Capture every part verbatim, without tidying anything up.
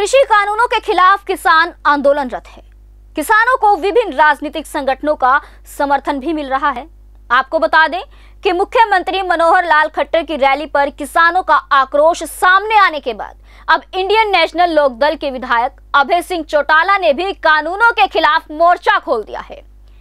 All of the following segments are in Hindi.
कृषि कानूनों के खिलाफ किसान आंदोलनरत है। किसानों को विभिन्न राजनीतिक संगठनों का समर्थन भी मिल रहा है। आपको बता दें कि मुख्यमंत्री मनोहर लाल खट्टर की रैली पर किसानों का आक्रोश सामने आने के बाद अब इंडियन नेशनल लोकदल के विधायक अभय सिंह चौटाला ने भी कानूनों के खिलाफ मोर्चा खोल दिया है।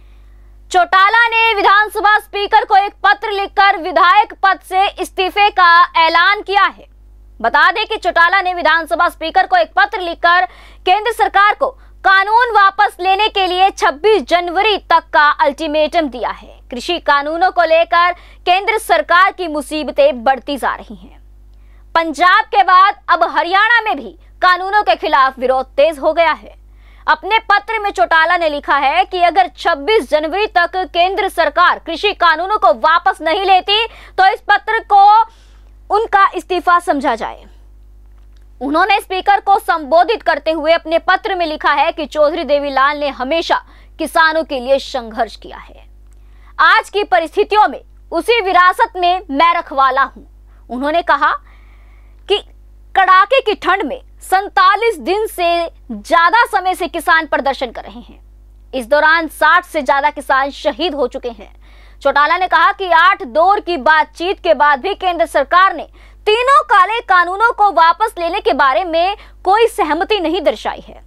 चौटाला ने विधानसभा स्पीकर को एक पत्र लिखकर विधायक पद से इस्तीफे का ऐलान किया है। बता दें कि चौटाला ने विधानसभा स्पीकर को एक पत्र लिखकर केंद्र सरकार को कानून वापस लेने के लिए छब्बीस जनवरी तक का अल्टीमेटम दिया है। कृषि कानूनों को लेकर केंद्र सरकार की मुसीबतें बढ़ती जा रही हैं। पंजाब के बाद अब हरियाणा में भी कानूनों के खिलाफ विरोध तेज हो गया है। अपने पत्र में चौटाला ने लिखा है कि अगर छब्बीस जनवरी तक केंद्र सरकार कृषि कानूनों को वापस नहीं लेती तो इस पत्र को उनका इस्तीफा समझा जाए। उन्होंने स्पीकर को संबोधित करते हुए अपने पत्र में लिखा है कि चौधरी देवीलाल ने हमेशा किसानों के लिए संघर्ष किया है। आज की परिस्थितियों में उसी विरासत में मैं रखवाला हूं। उन्होंने कहा कि कड़ाके की ठंड में सैंतालीस दिन से ज्यादा समय से किसान प्रदर्शन कर रहे हैं। इस दौरान साठ से ज्यादा किसान शहीद हो चुके हैं। चौटाला ने कहा कि आठ दौर की बातचीत के बाद भी केंद्र सरकार ने तीनों काले कानूनों को वापस लेने के बारे में कोई सहमति नहीं दर्शाई है।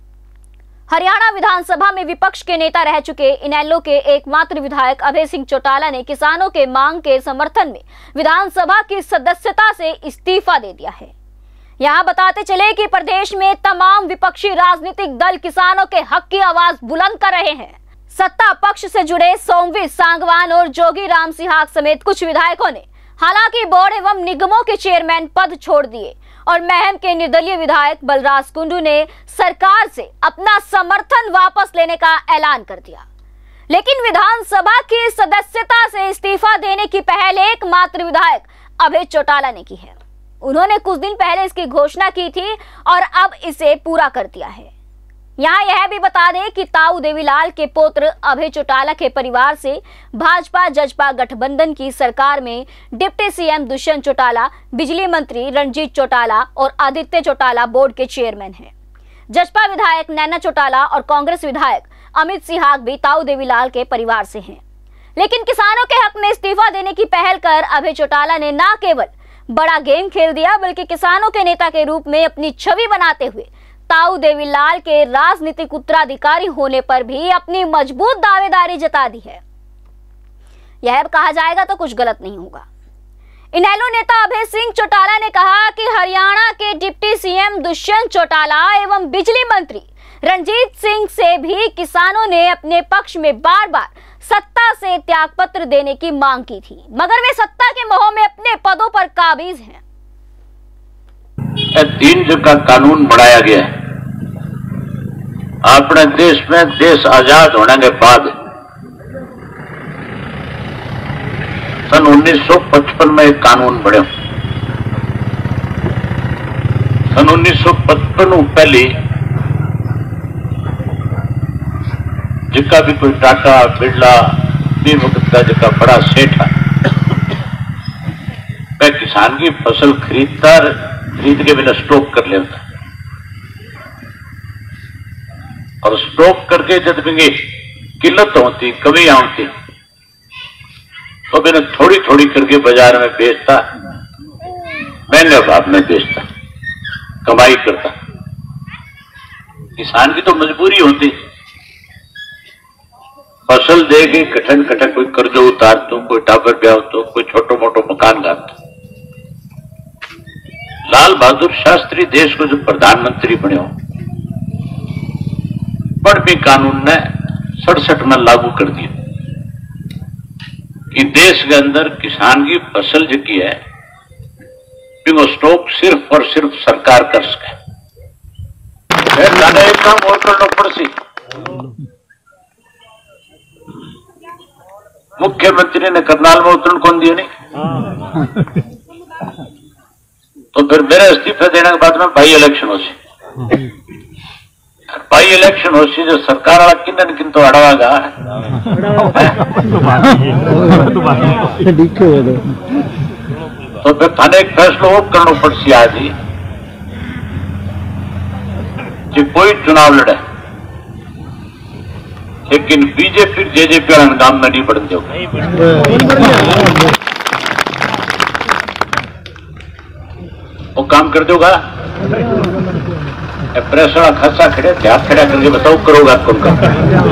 हरियाणा विधानसभा में विपक्ष के नेता रह चुके इनेलो के एकमात्र विधायक अभय सिंह चौटाला ने किसानों के मांग के समर्थन में विधानसभा की सदस्यता से इस्तीफा दे दिया है। यहां बताते चले कि प्रदेश में तमाम विपक्षी राजनीतिक दल किसानों के हक की आवाज बुलंद कर रहे हैं। सत्ता पक्ष से जुड़े सोमवीर सांगवान और जोगी राम सिहाग समेत कुछ विधायकों ने हालांकि बोर्ड एवं निगमों के चेयरमैन पद छोड़ दिए और महम के निर्दलीय विधायक बलराज कुंडू ने सरकार से अपना समर्थन वापस लेने का ऐलान कर दिया। लेकिन विधानसभा की सदस्यता से इस्तीफा देने की पहल एकमात्र विधायक अभय चौटाला ने की है। उन्होंने कुछ दिन पहले इसकी घोषणा की थी और अब इसे पूरा कर दिया है। यहाँ यह भी बता दें कि ताऊ देवीलाल के पुत्र अभय चौटाला के परिवार से भाजपा जजपा गठबंधन की सरकार में डिप्टी सीएम दुष्यंत चौटाला, बिजली मंत्री रणजीत चौटाला और आदित्य चौटाला बोर्ड के चेयरमैन हैं। जजपा विधायक नैना चौटाला और कांग्रेस विधायक अमित सिहाग भी ताऊ देवीलाल के परिवार से हैं। लेकिन किसानों के हक में इस्तीफा देने की पहल कर अभय चौटाला ने न केवल बड़ा गेम खेल दिया बल्कि किसानों के नेता के रूप में अपनी छवि बनाते हुए ताऊ देवीलाल के राजनीतिक उत्तराधिकारी होने पर भी अपनी मजबूत दावेदारी जता दी है। यह कहा जाएगा तो कुछ गलत नहीं होगा। इनेलो नेता अभय सिंह चौटाला ने कहा कि हरियाणा के डिप्टी सीएम दुष्यंत चौटाला एवं बिजली मंत्री रणजीत सिंह से भी किसानों ने अपने पक्ष में बार बार सत्ता से त्यागपत्र देने की मांग की थी, मगर वे सत्ता के मोह में अपने पदों पर काबिज हैं। तीन जगह कानून बनाया गया है अपने देश में। देश आजाद होने के बाद सन उन्नीस सौ पचपन में एक कानून बने। सन उन्नीस सौ पचपन पहले जिसका भी कोई टाटा बिरला भी वक्त का जिसका बड़ा सेठ है वह किसान की फसल खरीदता खरीद के बिना स्टॉक कर लेता और स्टॉक करके जब भी किल्लत होती कमी आती तो बिना थोड़ी थोड़ी करके बाजार में बेचता, महंगे भाव में बेचता, कमाई करता। किसान की तो मजबूरी होती फसल दे के कठन कठन कोई कर्जो उतार तो, कोई टाबर ब्याह तो, कोई छोटो मोटो मकान गाता। लाल बहादुर शास्त्री देश को जो प्रधानमंत्री बने हो पर भी कानून ने सड़सठ में लागू कर दिया कि देश के अंदर किसान की फसल जो की है वो स्टॉक सिर्फ और सिर्फ सरकार कर सके। एक काम और करना पड़सी मुख्यमंत्री ने करनाल में उतरण कौन दिया नहीं तो फिर मेरे इस्तीफे देने के बाद में बाई इलेक्शन हो सी बाई इलेक्शन हो सी जो सरकार वाला किन किन तो अड़वागा तो फिर थाने एक फैसलो वो करना पड़सी आज ही कि कोई चुनाव लड़े, लेकिन बीजेपी जेजेपी वाला काम में नहीं बढ़ते हो। वो काम कर दोगा, प्रेस वाला खासा खड़े थे, हाथ खड़ा करके बताओ करोगा कौन काम?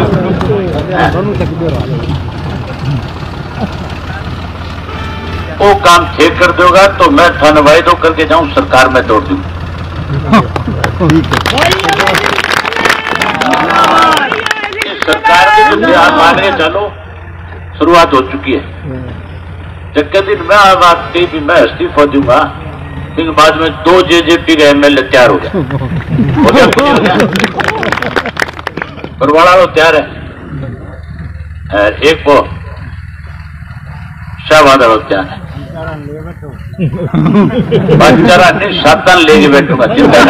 वो काम थे कर दोगा तो मैं थाना वायदो करके जाऊं सरकार में तोड़ दूं। सरकार के जो आप मान के चलो, शुरुआत हो चुकी है। जबकि दिन मैं बात कही भी मैं इस्तीफा दूंगा, फिर बाद में दो जेजेपी के एमएलए तैयार हो गए, हो गया कुछ हो गया, परवाड़ा तो तैयार है, एक वो शाहबाद तैयार है, बच्चारा नहीं सावधान लेके बैठूंगा, चिंता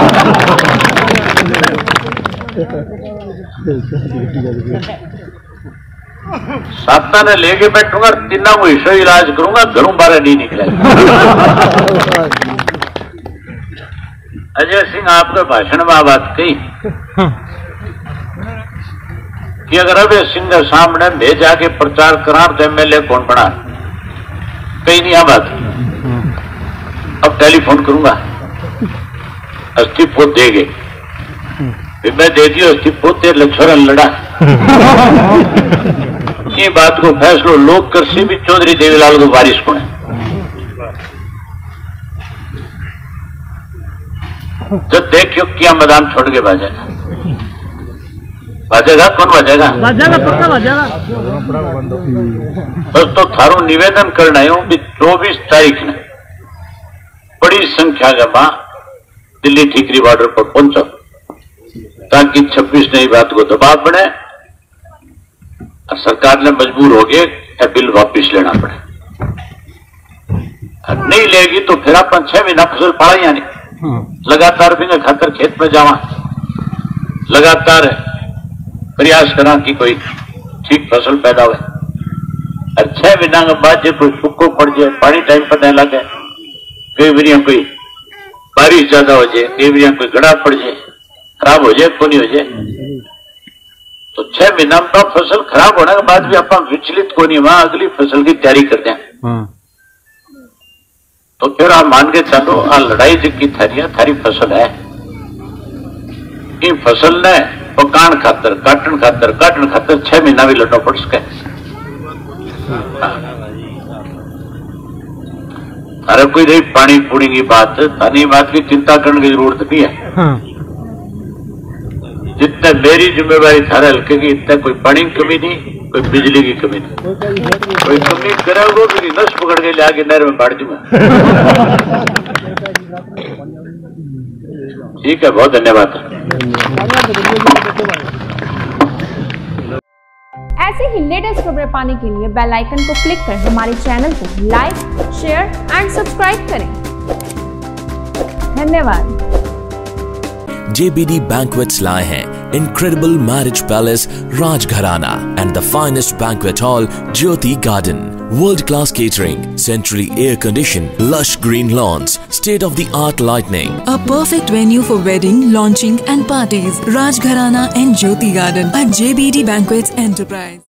सावधान लेके बैठूंगा, तीनों को हिस्सा इलाज करूंगा, घरों बाहर नहीं निकलेगा। अजय सिंह आपके भाषण में बात कही कि अगर अभय सिंह के सामने ले जाके प्रचार करा तो एमएलए कौन बना, कहीं नहीं आ बात। अब टेलीफोन करूंगा, इस्तीफो देगे, फिर मैं दे दियो इस्तीफो, तेरे लछोरन लड़ा। ये बात को फैसलो लोग कर से भी चौधरी देवीलाल को बारिश को है। जब देखियो क्या मैदान छोड़ के बाजेगा, बाजेगा कौन बाजेगा? बाजेगा पक्का बाजेगा। बस तो थारो निवेदन करना है कि चौबीस तारीख ने बड़ी संख्या के मां दिल्ली ठीकरी बॉर्डर पर पहुंचो, ताकि छब्बीस नई बात को दबाव बढ़े और सरकार ने मजबूर हो गए बिल वापिस लेना पड़े। नहीं लेगी तो फिर अपन छह महीना फसल पड़ा यानी लगातार भी खातर खेत में जावा, लगातार प्रयास करा कि कोई ठीक फसल पैदा हो। और छह महीना के बाद जो कोई सूखो पड़ जाए, पानी टाइम पर नहीं लगे, कई बार कोई बारिश ज्यादा हो जाए, कई बार कोई गड़ा पड़ जाए, खराब हो जाए, को नहीं हो जाए, तो छह महीना में फसल खराब होने के बाद भी अपन विचलित को नहीं, वहां अगली फसल की तैयारी करते हैं। तो फिर आप मान के चलो, आ लड़ाई जिसकी थारी थारी फसल है, इन फसल ने पकान खातर, काटन खातर, काटन खातर छह महीना भी लड़ना पड़ सके। अरे कोई नहीं पानी पूरी की बात, पानी बात की चिंता करने की जरूरत नहीं है। जितना मेरी जिम्मेवारी थारे हल्के की, इतना कोई पानी की कमी नहीं, कोई बिजली की कमी नहीं, कोई कमी करेगा तो नस पकड़ के ले आके नहर में बांट दूंगा। ठीक है, बहुत धन्यवाद। ऐसे ही लेटेस्ट खबरें पाने के लिए बेल आइकन को क्लिक कर हमारे चैनल को लाइक, शेयर एंड सब्सक्राइब करें। धन्यवाद। J B D Banquets लाए हैं incredible marriage palace Rajgharana and the finest banquet hall Jyoti Garden. World-class catering, centrally air-conditioned, lush green lawns, state-of-the-art lighting. A perfect venue for wedding, launching and parties. Rajgharana and Jyoti Garden at J B D Banquets Enterprise.